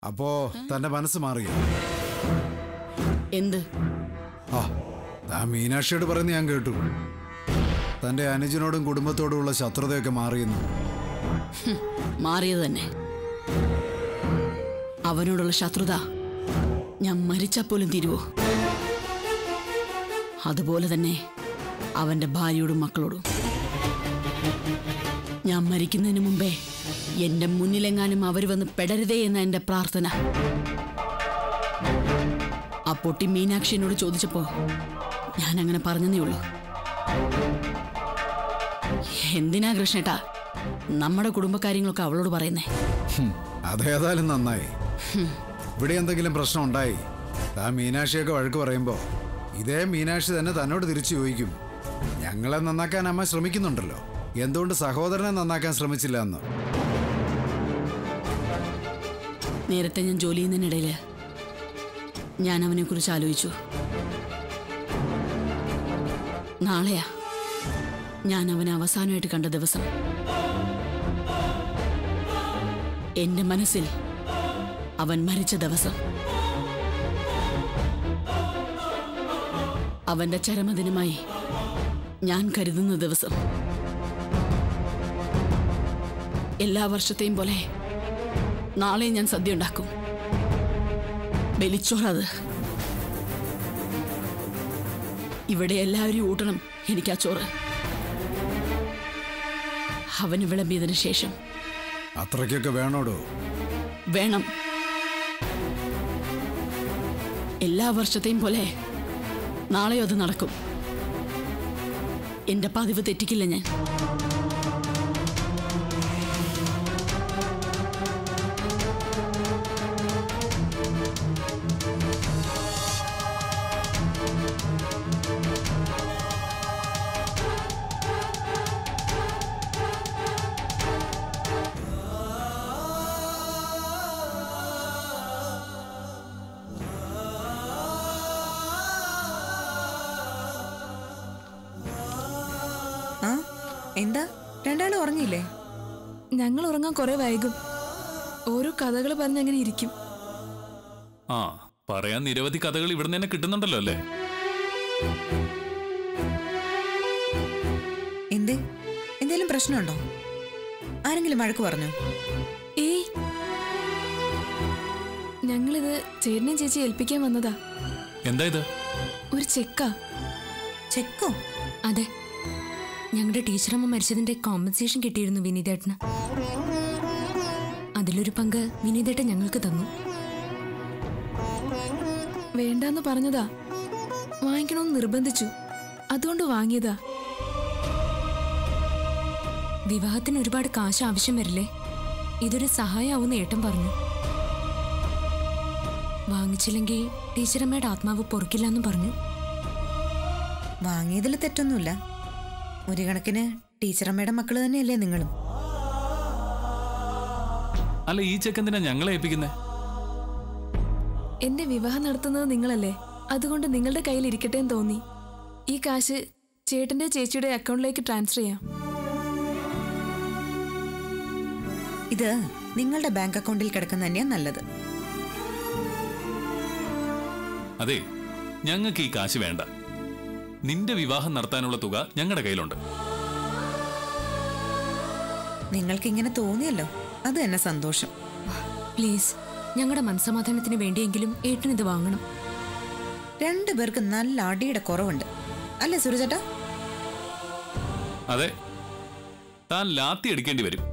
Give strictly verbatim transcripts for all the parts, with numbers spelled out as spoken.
അപ്പോ തന്റെ മനസ്സ് മാറിയോ? എന്ത്? ആ താൻ മീനാക്ഷിയോട് പറയുന്ന ഞാൻ കേട്ടു. തന്റെ അനുജനോടും കുടുംബത്തോടുമുള്ള ശത്രുതയൊക്കെ മാറിയെന്നു. മാറിയത് തന്നെ. അവനോടുള്ള ശത്രുത ഞാൻ മരിച്ചാൽ പോലും തീരുവോ? അതുപോലെ തന്നെ അവന്റെ ഭാര്യയോടും മക്കളോടും. ഞാൻ മരിക്കുന്നതിന് മുമ്പേ എന്റെ മുന്നിലെങ്ങാനും അവർ വന്ന് പെടരുതേ എന്ന എന്റെ പ്രാർത്ഥന. ആ പൊട്ടി മീനാക്ഷി എന്നോട് ചോദിച്ചപ്പോ ഞാൻ അങ്ങനെ പറഞ്ഞതേ ഉള്ളൂ. എന്തിനാ കൃഷ്ണേട്ടാ നമ്മുടെ കുടുംബകാര്യങ്ങളൊക്കെ അവളോട് പറയുന്നേ? അതേതായാലും നന്നായി. ഇവിടെ എന്തെങ്കിലും പ്രശ്നം ഉണ്ടായി താൻ മീനാക്ഷിയൊക്കെ വഴക്ക് പറയുമ്പോ ഇതേ മീനാക്ഷി തന്നെ തന്നോട് തിരിച്ചു ചോദിക്കും, ഞങ്ങളെ നന്നാക്കാൻ അമ്മ ശ്രമിക്കുന്നുണ്ടല്ലോ, എന്തുകൊണ്ട് സഹോദരനെ നന്നാക്കാൻ ശ്രമിച്ചില്ല എന്ന്. നേരത്തെ ഞാൻ ജോലി ചെയ്യുന്നതിനിടയിൽ ഞാൻ അവനെ കുറിച്ച് ആലോചിച്ചു. നാളെയാ ഞാൻ അവനെ അവസാനമായിട്ട് കണ്ട ദിവസം. എന്റെ മനസ്സിൽ അവൻ മരിച്ച ദിവസം. അവന്റെ ചരമദിനമായി ഞാൻ കരുതുന്ന ദിവസം. എല്ലാ വർഷത്തെയും പോലെ നാളെ ഞാൻ സദ്യ ഉണ്ടാക്കും. ബലിച്ചോറത്. ഇവിടെ എല്ലാവരും ഊട്ടണം എനിക്ക് ആ ചോറ്. അവന് വിളമ്പിയതിനു ശേഷം. അത്രയ്ക്കൊക്കെ വേണോടോ? വേണം. എല്ലാ വർഷത്തെയും പോലെ നാളെയോ അത് നടക്കും. എന്റെ പതിവ് തെറ്റിക്കില്ല ഞാൻ. എന്താ രണ്ടാളും ഉറങ്ങിയില്ലേ? ഞങ്ങൾ ഉറങ്ങാൻ കുറെ വൈകും. ഓരോ കഥകൾ പറഞ്ഞ് അങ്ങനെ ഇരിക്കും. ആ പറയാൻ നിരവധി കഥകൾ ഇവിടെ തന്നെ കിട്ടുന്നുണ്ടല്ലോ അല്ലേ? എന്തേ എന്തേലും പ്രശ്നമുണ്ടോ? ആരെങ്കിലും വഴക്ക് പറഞ്ഞോ? ഏയ്, ഞങ്ങളിത് ചേട്ടനും ചേച്ചി ഏൽപ്പിക്കാൻ വന്നതാ. എന്താ ഇത്? ഒരു ചെക്കാ. ചെക്കോ? അതെ, ഞങ്ങളുടെ ടീച്ചറമ്മ മരിച്ചതിന്റെ കോമ്പൻസേഷൻ കിട്ടിയിരുന്നു വിനീതേട്ടന്. അതിലൊരു പങ്ക് വിനീതേട്ടൻ ഞങ്ങൾക്ക് തന്നു. വേണ്ടാന്ന് പറഞ്ഞതാ, വാങ്ങിക്കണമെന്ന് നിർബന്ധിച്ചു, അതുകൊണ്ട് വാങ്ങിയതാ. വിവാഹത്തിന് ഒരുപാട് കാശ് ആവശ്യം വരില്ലേ? ഇതൊരു സഹായമാവുന്ന ഏട്ടൻ പറഞ്ഞു. വാങ്ങിച്ചില്ലെങ്കിൽ ടീച്ചറമ്മയുടെ ആത്മാവ് പൊറുക്കില്ലെന്നും പറഞ്ഞു. വാങ്ങിയതിൽ തെറ്റൊന്നുമില്ല. ഒരു കണക്കിന് ടീച്ചറമ്മയുടെ മക്കള് തന്നെയല്ലേ നിങ്ങളും? അല്ല, ഈ ചെക്കെന്തിനാ ഞങ്ങളെ ഏൽപ്പിക്കുന്നേ? എന്റെ വിവാഹം നടത്തുന്നത് നിങ്ങളല്ലേ, അതുകൊണ്ട് നിങ്ങളുടെ കയ്യിൽ ഇരിക്കട്ടെ എന്ന് തോന്നി. ഈ കാശ് ചേട്ടന്റെ ചേച്ചിയുടെ അക്കൗണ്ടിലേക്ക് ട്രാൻസ്ഫർ ചെയ്യാം. ഇത് നിങ്ങളുടെ ബാങ്ക് അക്കൗണ്ടിൽ കിടക്കുന്ന തന്നെയാ നല്ലത്. അതെ, ഞങ്ങൾക്ക് ഈ കാശ് വേണ്ട. നിന്റെ വിവാഹം നടത്താനുള്ള തുക ഞങ്ങളുടെ കയ്യിലുണ്ട്. നിങ്ങൾക്ക് ഇങ്ങനെ തോന്നിയല്ലോ, അത് തന്നെ സന്തോഷം. പ്ലീസ്, ഞങ്ങളുടെ മനസ്സമാധാനത്തിന് വേണ്ടിയെങ്കിലും ഏട്ടൻ ഇത് വാങ്ങണം. രണ്ടുപേർക്ക് നല്ല അടിയുടെ കുറവുണ്ട് അല്ലേ സുരജേട്ടാ? അതെ, താൻ ലാത്തി എടുക്കേണ്ടി വരും.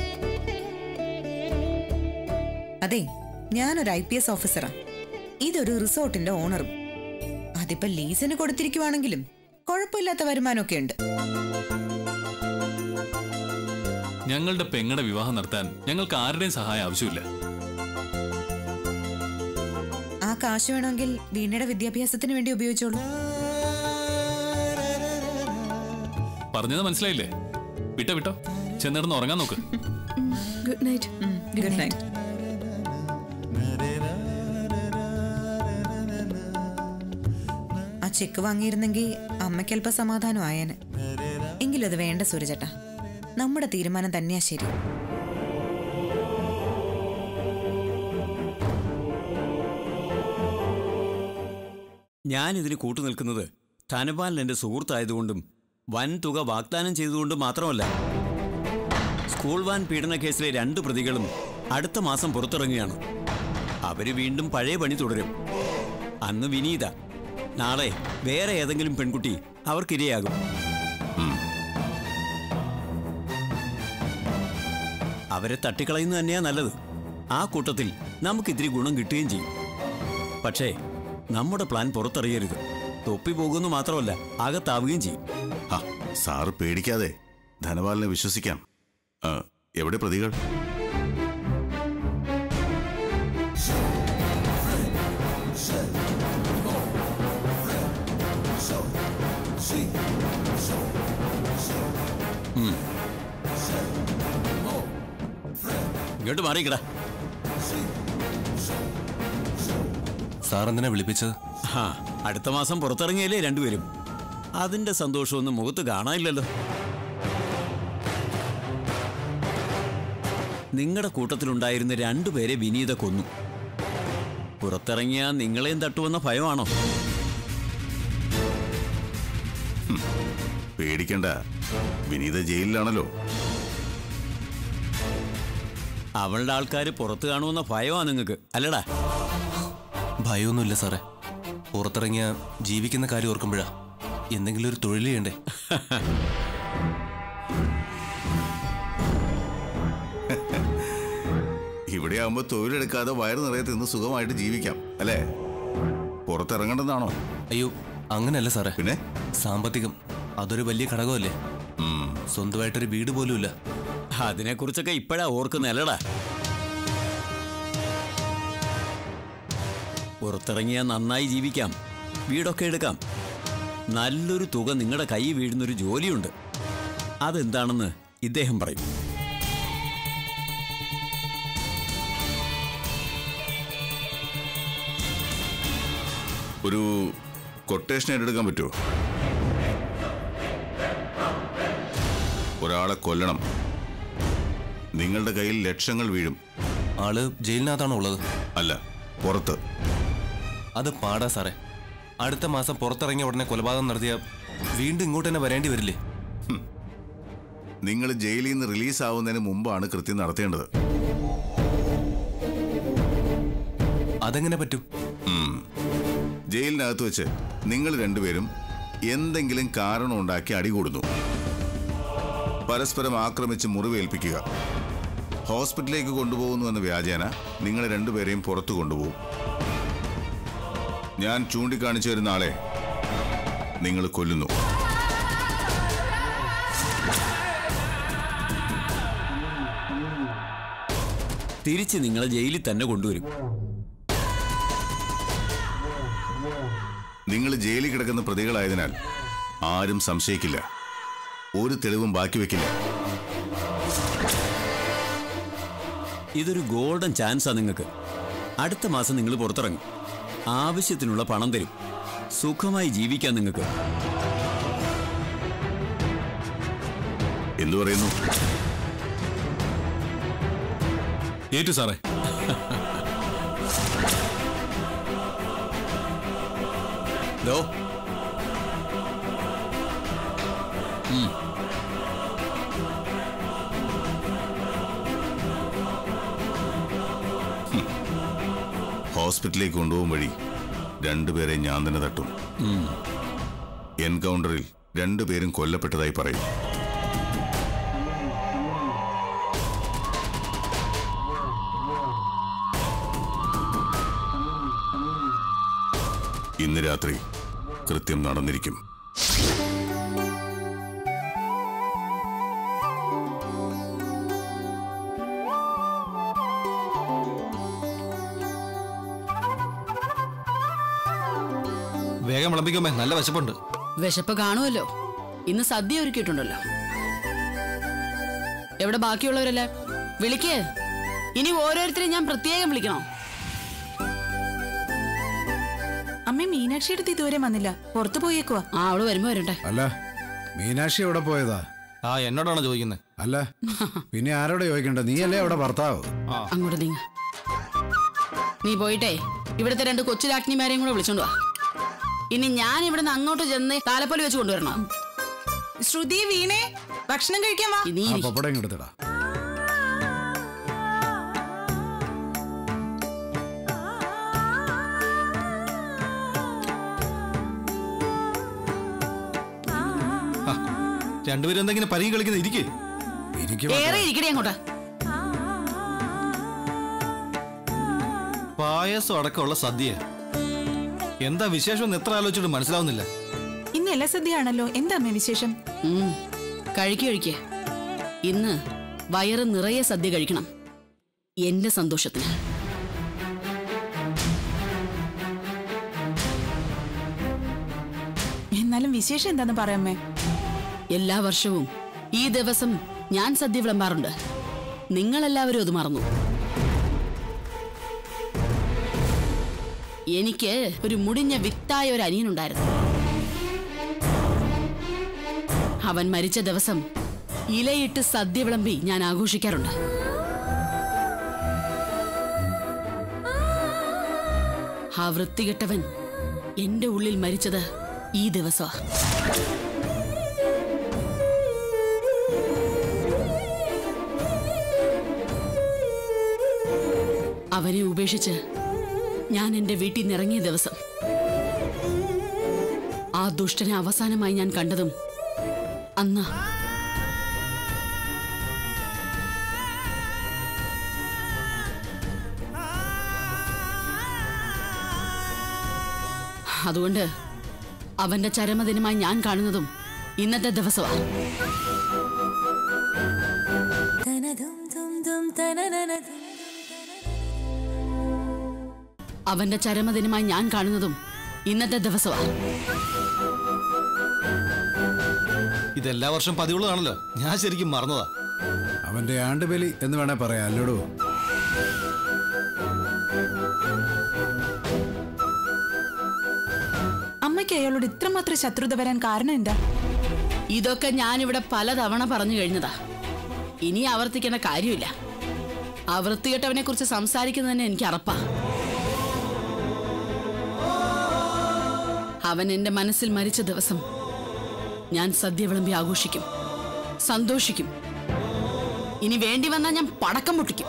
അതെ, ഞാനൊരു ഐ പി എസ് ഓഫീസറാ. ഇതൊരു റിസോർട്ടിന്റെ ഓണറും. അതിപ്പോ ലീസിന് കൊടുത്തിരിക്കുവാണെങ്കിലും കുഴപ്പമില്ലാത്ത വരുമാനമൊക്കെ ഉണ്ട്. ഞങ്ങളുടെ പെങ്ങളുടെ വിവാഹം നടത്താൻ ഞങ്ങൾക്ക് ആരുടെയും സഹായം ആവശ്യമില്ല. ആ കാശ് വേണമെങ്കിൽ വീണയുടെ വിദ്യാഭ്യാസത്തിന് വേണ്ടി ഉപയോഗിച്ചോളൂ. പറഞ്ഞത് മനസ്സിലായില്ലേ? വിട്ടോ വിട്ടോ, ചെന്നിടന്ന് ഉറങ്ങാൻ നോക്ക്. Good night. Good night. ആ ചെക്ക് വാങ്ങിയിരുന്നെങ്കിൽ അമ്മയ്ക്ക് അല്പ സമാധാനം ആയേനെ. എങ്കിലും അത് വേണ്ട സൂരജേട്ടാ, നമ്മുടെ തീരുമാനം തന്നെയാ ശരി. ഞാനിതിന് കൂട്ടുനിൽക്കുന്നത് ധനപാലൻ എൻ്റെ സുഹൃത്തായതുകൊണ്ടും വൻ തുക വാഗ്ദാനം ചെയ്തുകൊണ്ടും മാത്രമല്ല. സ്കൂൾ വാൻ പീഡന കേസിലെ രണ്ട് പ്രതികളും അടുത്ത മാസം പുറത്തിറങ്ങുകയാണ്. അവര് വീണ്ടും പഴയ പണി തുടരും. അന്ന് വിനീത, നാളെ വേറെ ഏതെങ്കിലും പെൺകുട്ടി അവർക്കിരയാകും. അവരെ തട്ടിക്കളയുന്നത് തന്നെയാ നല്ലത്. ആ കൂട്ടത്തിൽ നമുക്കിത്തിരി ഗുണം കിട്ടുകയും ചെയ്യും. പക്ഷേ നമ്മുടെ പ്ലാൻ പുറത്തറിയരുത്. തൊപ്പി പോകുന്നു മാത്രമല്ല, അകത്താവുകയും ചെയ്യും. സാറ് പേടിക്കാതെ, ധനപാലനെ വിശ്വസിക്കാം. എവിടെ പ്രതികൾ? ഇങ്ങോട്ട് മാറിക്കടാ. സാറെന്തിനാ വിളിപ്പിച്ചത്? ആ, അടുത്ത മാസം പുറത്തിറങ്ങിയല്ലേ രണ്ടുപേരും. അതിന്റെ സന്തോഷമൊന്നും മുഖത്ത് കാണാനില്ലല്ലോ. നിങ്ങളുടെ കൂട്ടത്തിലുണ്ടായിരുന്ന രണ്ടുപേരെ വിനീത കൊന്നു. പുറത്തിറങ്ങിയാ നിങ്ങളെയും തട്ടുവെന്ന ഭയമാണോ? പേടിക്കണ്ട, വിനീത ജയിലിലാണല്ലോ. അവളുടെ ആൾക്കാർ പുറത്ത് കാണുമെന്ന ഭയമാ നിങ്ങൾക്ക്, അല്ലടാ? ഭയമൊന്നുമില്ല സാറേ. പുറത്തിറങ്ങിയ ജീവിക്കുന്ന കാര്യം ഓർക്കുമ്പോഴാ എന്തെങ്കിലും ഒരു തൊഴിൽ ചെയ്യണ്ടേ. ഇവിടെ ആവുമ്പോ തൊഴിലെടുക്കാതെ വയറ് നിറയെ തിന്ന് സുഖമായിട്ട് ജീവിക്കാം, അല്ലേ? പുറത്തിറങ്ങണ്ടെന്നാണോ? അയ്യോ, അങ്ങനെയല്ല സാറേ. പിന്നെ സാമ്പത്തികം അതൊരു വലിയ ഘടകമല്ലേ. സ്വന്തമായിട്ടൊരു വീട് പോലും ഇല്ല. അതിനെക്കുറിച്ചൊക്കെ ഇപ്പോഴാ ഓർക്കുന്നല്ലടാ. പുറത്തിറങ്ങിയാൽ നന്നായി ജീവിക്കാം, വീടൊക്കെ എടുക്കാം. നല്ലൊരു തുക നിങ്ങളുടെ കൈ വീഴുന്നൊരു ജോലിയുണ്ട്. അതെന്താണെന്ന് ഇദ്ദേഹം പറയും. ഒരു കൊട്ടേഷൻ എടുക്കാൻ പറ്റുമോ? ഒരാളെ കൊല്ലണം, നിങ്ങളുടെ കയ്യിൽ ലക്ഷങ്ങൾ വീഴും. ആള് ജയിലിനകത്താണോ ഉള്ളത്? അല്ല, പുറത്ത്. അത് പാടാ സാറേ. അടുത്ത മാസം പുറത്തിറങ്ങിയ ഉടനെ കൊലപാതകം നടത്തിയ വീണ്ടും ഇങ്ങോട്ട് തന്നെ വരേണ്ടി വരില്ലേ? നിങ്ങൾ ജയിലിൽ നിന്ന് റിലീസ് ആവുന്നതിന് മുമ്പാണ് കൃത്യം നടത്തേണ്ടത്. അതെങ്ങനെ പറ്റും? ജയിലിനകത്ത് വെച്ച് നിങ്ങൾ രണ്ടുപേരും എന്തെങ്കിലും കാരണം ഉണ്ടാക്കി അടികൂടുന്നു. പരസ്പരം ആക്രമിച്ച് മുറിവേൽപ്പിക്കുക. ഹോസ്പിറ്റലിലേക്ക് കൊണ്ടുപോകുന്നു എന്ന വ്യാജേന നിങ്ങൾ രണ്ടുപേരെയും പുറത്തു കൊണ്ടുപോകും. ഞാൻ ചൂണ്ടിക്കാണിച്ചു വരുന്ന ആളെ നിങ്ങൾ കൊല്ലുന്നു. തിരിച്ച് നിങ്ങളെ ജയിലിൽ തന്നെ കൊണ്ടുവരും. നിങ്ങൾ ജയിലിൽ കിടക്കുന്ന പ്രതികളായതിനാൽ ആരും സംശയിക്കില്ല, ഒരു തെളിവും ബാക്കി വെക്കില്ല. ഇതൊരു ഗോൾഡൻ ചാൻസാ നിങ്ങൾക്ക്. അടുത്ത മാസം നിങ്ങൾ പുറത്തിറങ്ങും, ആവശ്യത്തിനുള്ള പണം തരും, സുഖമായി ജീവിക്കാൻ നിങ്ങൾക്ക്. എന്തു പറയുന്നു? ഏറ്റു സാറേ. ദോ ഹോസ്പിറ്റലിലേക്ക് കൊണ്ടുപോകും വഴി രണ്ടുപേരെ ഞാൻ തന്നെ തട്ടും. എൻകൗണ്ടറിൽ രണ്ടുപേരും കൊല്ലപ്പെട്ടതായി പറയും. ഇന്ന് രാത്രി കൃത്യം നടന്നിരിക്കും. വേഗം വിളമ്പിക്കുമ്പോ നല്ല വിശപ്പുണ്ട്. വിശപ്പ് കാണുമല്ലോ, ഇന്ന് സദ്യ ഒരുക്കിയിട്ടുണ്ടല്ലോ. എവിടെ ബാക്കിയുള്ളവരല്ലേ? വിളിക്കേ. ഇനി ഓരോരുത്തരെയും ഞാൻ പ്രത്യേകം വിളിക്കണോ? അമ്മ മീനാക്ഷിയുടെ ഇതുവരെ വന്നില്ല, പുറത്തു പോയേക്കുവാ. ആ, അവള് വരുമ്പോ വരട്ടെ. അല്ല, മീനാക്ഷി എവിടെ പോയതാ? ആ, എന്നോടാണോ ചോദിക്കുന്നത്? അല്ല, പിന്നെ ആരോടെ ചോദിക്കണ്ട? നീയല്ലേ അവിടെ ഭർത്താവ്? അങ്ങോട്ട് നീങ്ങ. നീ പോയിട്ടേ ഇവിടുത്തെ രണ്ട് കൊച്ചു രാജ്ഞിമാരെയും കൂടെ വിളിച്ചോണ്ട് വാ. ഇനി ഞാൻ ഇവിടുന്ന് അങ്ങോട്ട് ചെന്ന് താലപ്പൊലി വെച്ച് കൊണ്ടുവരണം. ശ്രുതി, വീണേ, ഭക്ഷണം കഴിക്കാൻ വാ. ഇനി ആ പപ്പടം ഇങ്ങെടുത്തടാ. രണ്ടുപേരും എന്തെങ്കിലും പരുകി കളിക്കുന്ന ഇരിക്കേ. ഏറെ ഇരിക്കണേ അങ്ങോട്ട്. പായസം അടക്കമുള്ള സദ്യ. എന്താ വിശേഷം എത്ര ആലോചിച്ചിട്ട് മനസ്സിലാവുന്നില്ല. ഇന്ന് എല്ലാ സദ്യയാണല്ലോ. എന്താ അമ്മേ വിശേഷം? കഴിക്കു കഴിക്കേ. ഇന്ന് വയറ് നിറയെ സദ്യ കഴിക്കണം, എന്റെ സന്തോഷത്തിന്. എന്നാലും വിശേഷം എന്താന്ന് പറയാമേ? എല്ലാ വർഷവും ഈ ദിവസം ഞാൻ സദ്യ വിളമ്പാറുണ്ട്. നിങ്ങളെല്ലാവരും അത് മറന്നു. എനിക്ക് ഒരു മുടിഞ്ഞ വിത്തായ ഒരു അനിയനുണ്ടായിരുന്നു. അവൻ മരിച്ച ദിവസം ഇലയിട്ട് സദ്യ വിളമ്പി ഞാൻ ആഘോഷിക്കാറുണ്ട്. ആ വൃത്തികെട്ടവൻ എന്റെ ഉള്ളിൽ മരിച്ചത് ഈ ദിവസമാ. അവനെ ഉപേക്ഷിച്ച് ഞാൻ എന്റെ വീട്ടിൽ നിന്ന് ഇറങ്ങിയ ദിവസം, ആ ദുഷ്ടനെ അവസാനമായി ഞാൻ കണ്ടതും അന്ന്. അതുകൊണ്ട് അവന്റെ ചരമദിനമായി ഞാൻ കാണുന്നതും ഇന്നത്തെ ദിവസമാണ്. അവന്റെ ചരമദിനമായി ഞാൻ കാണുന്നതും ഇന്നത്തെ ദിവസമാണ്. ഇതെല്ലാ വർഷം പതിവുള്ളതാണല്ലോ. ഞാൻ ശരിക്കും മറന്നതാ. അവന്റെ ആണ്ടുബലി എന്ന് വേണേ പറയാം അല്ലോടോ. അമ്മയ്ക്ക് അയാളോട് ഇത്രമാത്രം ശത്രുത വരാൻ കാരണം എന്താ? ഇതൊക്കെ ഞാനിവിടെ പലതവണ പറഞ്ഞു കഴിഞ്ഞതാ. ഇനി ആവർത്തിക്കേണ്ട കാര്യമില്ല. ആ വൃത്തികെട്ടവനെ കുറിച്ച് സംസാരിക്കുന്നതന്നെ എനിക്ക് അറപ്പാ. അവൻ എന്റെ മനസ്സിൽ മരിച്ച ദിവസം ഞാൻ സദ്യ വിളമ്പി ആഘോഷിക്കും, സന്തോഷിക്കും. ഇനി വേണ്ടി വന്നാൽ ഞാൻ പടക്കം പൊട്ടിക്കും.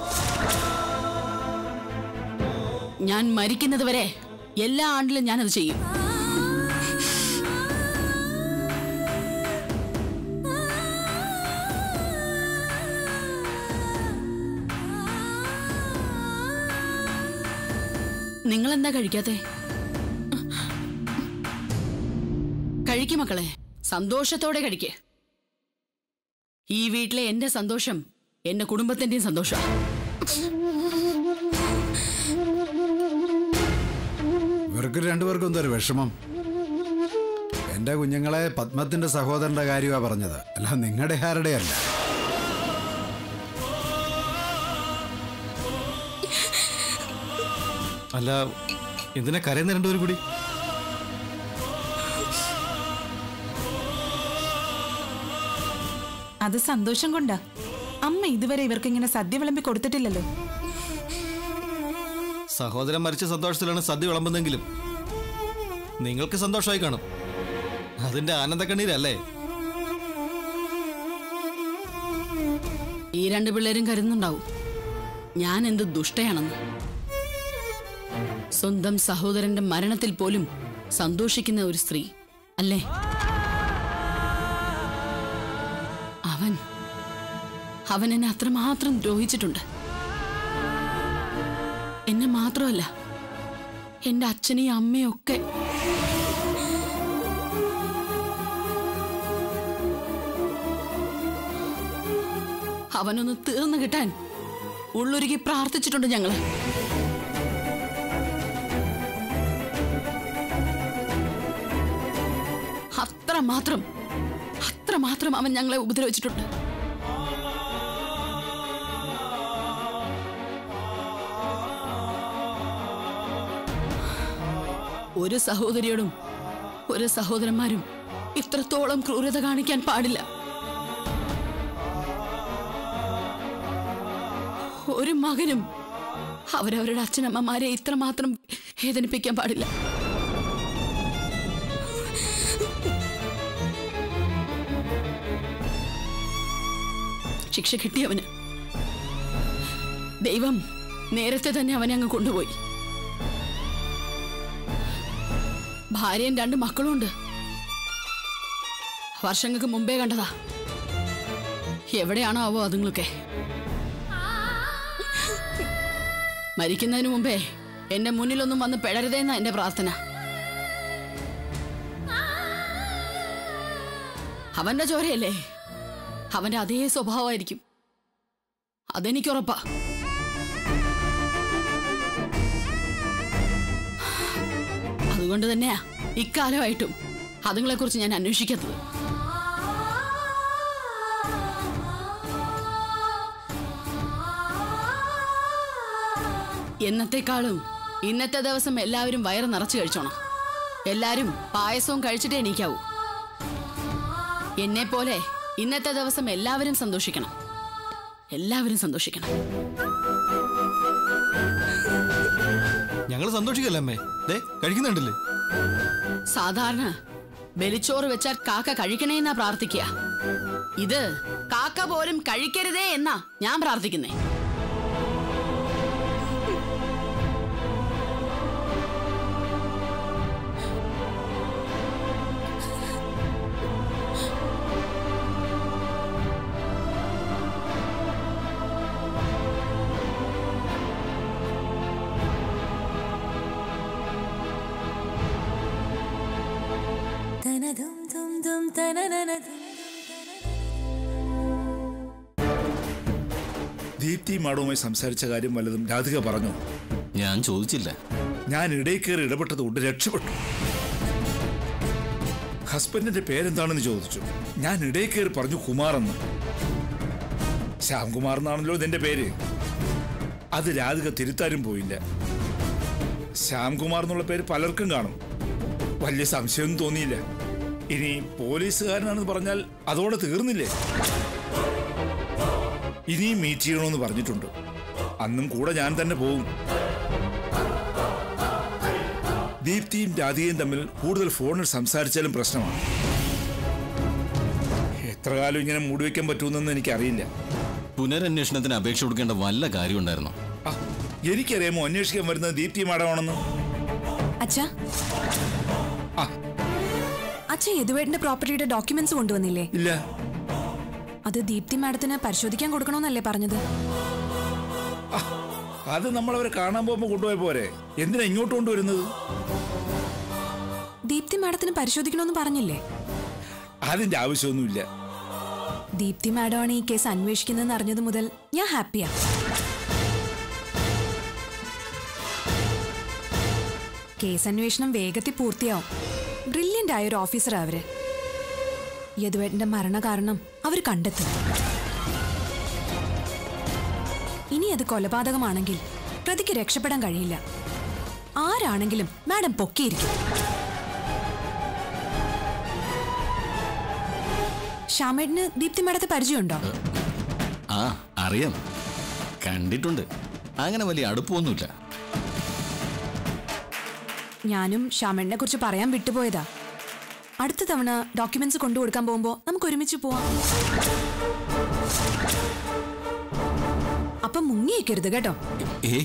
ഞാൻ മരിക്കുന്നത് വരെ എല്ലാ ആണ്ടിലും ഞാനത് ചെയ്യും. നിങ്ങളെന്താ കഴിക്കാത്തെ? കഴിക്കും മക്കളെ, സന്തോഷത്തോടെ കഴിക്കേ. ഈ വീട്ടിലെ എന്റെ സന്തോഷം എന്റെ കുടുംബത്തിന്റെയും സന്തോഷം. ഇവർക്ക് രണ്ടുപേർക്കും എന്തൊരു വിഷമം. എന്റെ കുഞ്ഞുങ്ങളെ പത്മത്തിന്റെ സഹോദരന്റെ കാര്യമാ പറഞ്ഞത്, അല്ല നിങ്ങളുടെ ആരുടെ അല്ല. അല്ല, എന്തിനാ കരയുന്ന രണ്ടുപേരും കൂടി? അത് സന്തോഷം കൊണ്ടാ. അമ്മ ഇതുവരെ ഇവർക്ക് ഇങ്ങനെ സദ്യ വിളമ്പി കൊടുത്തിട്ടില്ലല്ലോ. സഹോദരൻ മരിച്ച സന്തോഷത്തിലാണ് സദ്യ വിളമ്പുന്നെങ്കിലും നിങ്ങൾക്ക് സന്തോഷമായി കാണും. അതിന്റെ ആനന്ദക്കണ്ണീരല്ലേ? ഈ രണ്ടു പിള്ളേരും കരുതുന്നുണ്ടാവും ഞാൻ എന്ത് ദുഷ്ടയാണെന്ന്. സ്വന്തം സഹോദരന്റെ മരണത്തിൽ പോലും സന്തോഷിക്കുന്ന ഒരു സ്ത്രീ അല്ലേ അവൻ. അവൻ എന്നെ അത്രമാത്രം ദ്രോഹിച്ചിട്ടുണ്ട്. എന്നെ മാത്രമല്ല, എന്റെ അച്ഛനെയും അമ്മയും ഒക്കെ. അവനൊന്ന് തീർന്നു കിട്ടാൻ ഉള്ളൊരുക്കി പ്രാർത്ഥിച്ചിട്ടുണ്ട് ഞങ്ങള്. അത്രമാത്രം അത്രമാത്രം അവൻ ഞങ്ങളെ ഉപദ്രവിച്ചിട്ടുണ്ട്. ഒരു സഹോദരിയോടും ഒരു സഹോദരന്മാരും ഇത്രത്തോളം ക്രൂരത കാണിക്കാൻ പാടില്ല. ഒരു മകനും അവരവരുടെ അച്ഛനമ്മമാരെ ഇത്രമാത്രം വേദനിപ്പിക്കാൻ പാടില്ല. ശിക്ഷ കിട്ടിയവന്. ദൈവം നേരത്തെ തന്നെ അവനെ അങ്ങ് കൊണ്ടുപോയി. ഭാര്യയും രണ്ട് മക്കളുമുണ്ട്. വർഷങ്ങൾക്ക് മുമ്പേ കണ്ടതാ. എവിടെയാണോ ആവോ അതുങ്ങളൊക്കെ. മരിക്കുന്നതിന് മുമ്പേ എന്റെ മുന്നിലൊന്നും വന്ന് പെടരുതേന്ന എന്റെ പ്രാർത്ഥന. അവന്റെ ചോരയല്ലേ, അവന്റെ അതേ സ്വഭാവമായിരിക്കും. അതെനിക്കുറപ്പാ. അതുകൊണ്ട് തന്നെയാ ഇക്കാലമായിട്ടും അതുങ്ങളെ കുറിച്ച് ഞാൻ അന്വേഷിക്കാത്തത്. എന്നത്തെക്കാളും ഇന്നത്തെ ദിവസം എല്ലാവരും വയറ് നിറച്ചു കഴിച്ചോണം. എല്ലാരും പായസവും കഴിച്ചിട്ടേ എണീക്കാവൂ. എന്നെ പോലെ ഇന്നത്തെ ദിവസം എല്ലാവരും സന്തോഷിക്കണം. എല്ലാവരും സന്തോഷിക്കണം. ഞങ്ങൾ സന്തോഷിക്കല്ലേ അമ്മേ? ദേ കഴിക്കുന്നുണ്ടല്ലേ? സാധാരണ ബലിച്ചോറ് വെച്ചാൽ കാക്ക കഴിക്കണേ എന്നാ പ്രാർത്ഥിക്കുക. ഇത് കാക്ക പോലും കഴിക്കരുതേ എന്നാ ഞാൻ പ്രാർത്ഥിക്കുന്നേ. ദീപ്തി മാഡവുമായി സംസാരിച്ച കാര്യം വല്ലതും രാധിക പറഞ്ഞു? ഞാൻ ചോദിച്ചില്ല. ഞാൻ ഇടയിൽ കയറി ഇടപെട്ടത് കൊണ്ട് രക്ഷപ്പെട്ടു. ഹസ്ബൻഡിന്റെ പേരെന്താണെന്ന് ചോദിച്ചു. ഞാൻ ഇടയിൽ കയറി പറഞ്ഞു കുമാർ എന്ന്. ശ്യാംകുമാർ എന്നാണല്ലോ ഇതിന്റെ പേര്. അത് രാധിക തിരുത്താനും പോയില്ല. ശ്യാംകുമാർ എന്നുള്ള പേര് പലർക്കും കാണും. വലിയ സംശയമൊന്നും തോന്നിയില്ല. ഇനി പോലീസുകാരനാണെന്ന് പറഞ്ഞാൽ അതോടെ തീർന്നില്ലേ? ഇനിയും മീറ്റ് ചെയ്യണമെന്ന് പറഞ്ഞിട്ടുണ്ട്. അന്നും കൂടെ ഞാൻ തന്നെ പോകും. ദീപ്തിയും രാധികയും തമ്മിൽ കൂടുതൽ ഫോണിൽ സംസാരിച്ചാലും പ്രശ്നമാണ്. എത്ര കാലം ഇങ്ങനെ മൂടിവെക്കാൻ പറ്റുമെന്നൊന്നും എനിക്കറിയില്ല. പുനരന്വേഷണത്തിന് അപേക്ഷ കൊടുക്കേണ്ട വല്ല കാര്യം ഉണ്ടായിരുന്നോ? എനിക്കറിയാമോ അന്വേഷിക്കാൻ വരുന്നത് ദീപ്തി മാഡമാണെന്ന്? അച്ഛാ അച്ഛ യദുവേട്ടന്റെ പ്രോപ്പർട്ടിയുടെ ഡോക്യുമെന്റ്സ് കൊണ്ടുവന്നില്ലേ? ഇല്ല. അത് ദീപ്തി മാഡത്തിന് പരിശോധിക്കാൻ കൊടുക്കണമെന്നല്ലേ പറഞ്ഞത്? അത് നമ്മളവരെ കാണാൻ പോകുമ്പോ കൊണ്ടുപോയ പോരെ, എന്തിനാ ഇങ്ങോട്ട് കൊണ്ടുവരുന്നത്? ദീപ്തി മാഡത്തിന് പരിശോധിക്കണമെന്ന് പറഞ്ഞില്ലേ? അതിന്റെ ആവശ്യമൊന്നുമില്ല. ദീപ്തി മാഡമാണ് ഈ കേസ് അന്വേഷിക്കുന്നതെന്ന് അറിഞ്ഞത് മുതൽ ഞാൻ ഹാപ്പിയാ. കേസ് അന്വേഷണം വേഗത്തിൽ പൂർത്തിയാവും. ബ്രില്യന്റ് ആയ ഒരു ഓഫീസറാ അവര്. യദുവേട്ടന്റെ മരണ കാരണം അവർ കണ്ടെത്തും. ഇനി അത് കൊലപാതകമാണെങ്കിൽ പ്രതിക്ക് രക്ഷപ്പെടാൻ കഴിയില്ല. ആരാണെങ്കിലും മാഡം പൊക്കിയിരിക്കും. ശ്യാമേട്ടന് ദീപ്തി മാഡത്തെ പരിചയമുണ്ടോ? ആ അറിയാം, കണ്ടിട്ടുണ്ട്. അങ്ങനെ വലിയ അടുപ്പമൊന്നുമില്ല. ഞാനും ശ്യാമേട്ടനെ കുറിച്ച് പറയാൻ വിട്ടുപോയതാ. അടുത്ത തവണ ഡോക്യുമെന്റ്സ് കൊണ്ടുകൊടുക്കാൻ പോകുമ്പോ നമുക്ക് ഒരുമിച്ച് പോവാം. അപ്പൊ മുങ്ങിയേക്കരുത് കേട്ടോ. ഏ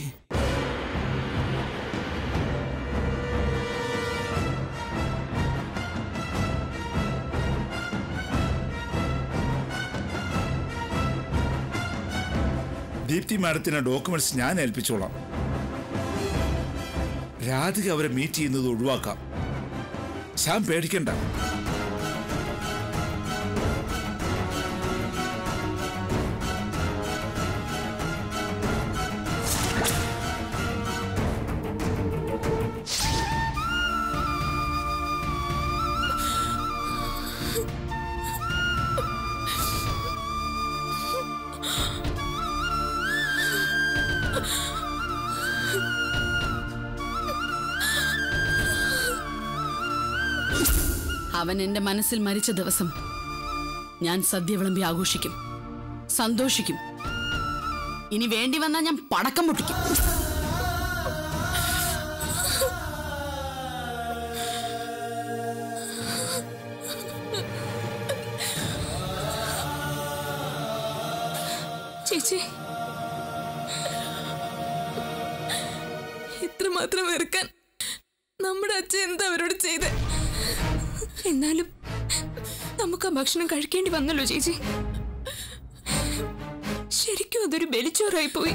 ദീപ്തി മാഡത്തിന് ഡോക്യുമെന്റ്സ് ഞാൻ ഏൽപ്പിച്ചോളാം. രാധിക അവരെ മീറ്റ് ചെയ്യുന്നത് ഒഴിവാക്കാം. ശ്യാം പേടിക്കണ്ട. അവൻ എന്റെ മനസ്സിൽ മരിച്ച ദിവസം ഞാൻ സദ്യ വിളമ്പി ആഘോഷിക്കും, സന്തോഷിക്കും. ഇനി വേണ്ടി വന്നാൽ ഞാൻ പടക്കം പൊട്ടിക്കും. ചേച്ചി, ഇത്രമാത്രം വെറുക്കാൻ നമ്മുടെ അച്ഛൻ എന്താ അവരോട് ചെയ്ത്? എന്നാലും നമുക്ക് ആ ഭക്ഷണം കഴിക്കേണ്ടി വന്നല്ലോ ചേച്ചി. ശരിക്കും അതൊരു ബലിച്ചോറായി പോയി.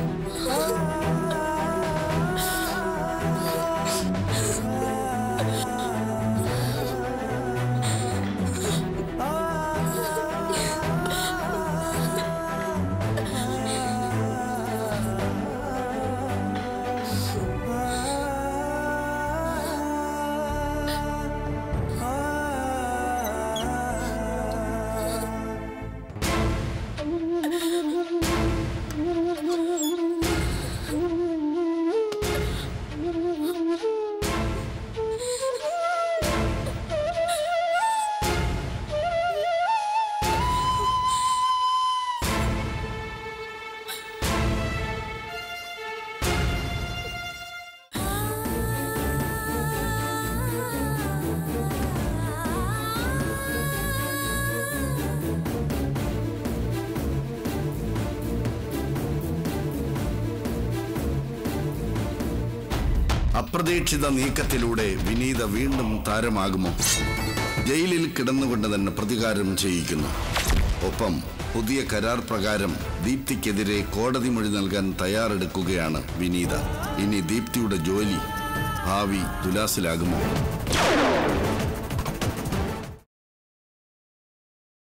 അപ്രതീക്ഷിത നീക്കത്തിലൂടെ വിനീത വീണ്ടും താരമാകുമോ? ജയിലിൽ കിടന്നുകൊണ്ട് തന്നെ പ്രതികാരം ചെയ്യിക്കുന്നു. ഒപ്പം പുതിയ കരാർ പ്രകാരം ദീപ്തിക്കെതിരെ കോടതി മൊഴി നൽകാൻ തയ്യാറെടുക്കുകയാണ് വിനീത. ഇനി ദീപ്തിയുടെ ജോലി ഭാവി തുലാസിലാകുമോ?